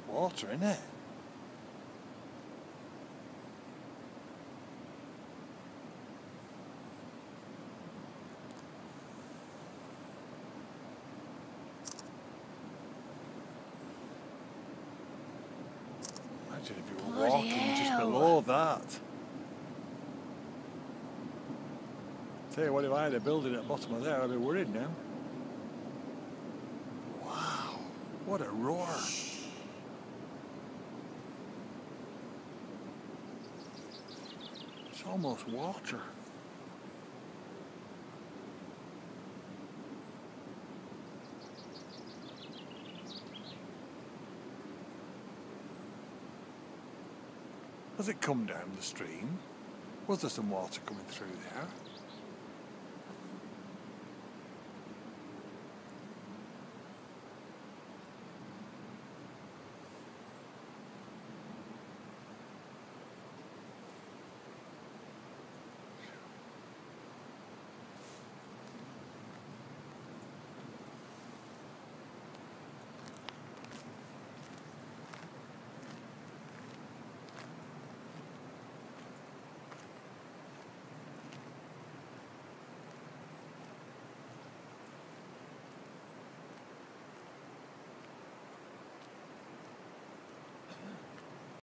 water, innit? Imagine if you were Bloody walking just hell. below that. Tell you what, if I had a building at the bottom of there, I'd be worried now. Wow, what a roar. It's almost water. Has it come down the stream? Was there some water coming through there?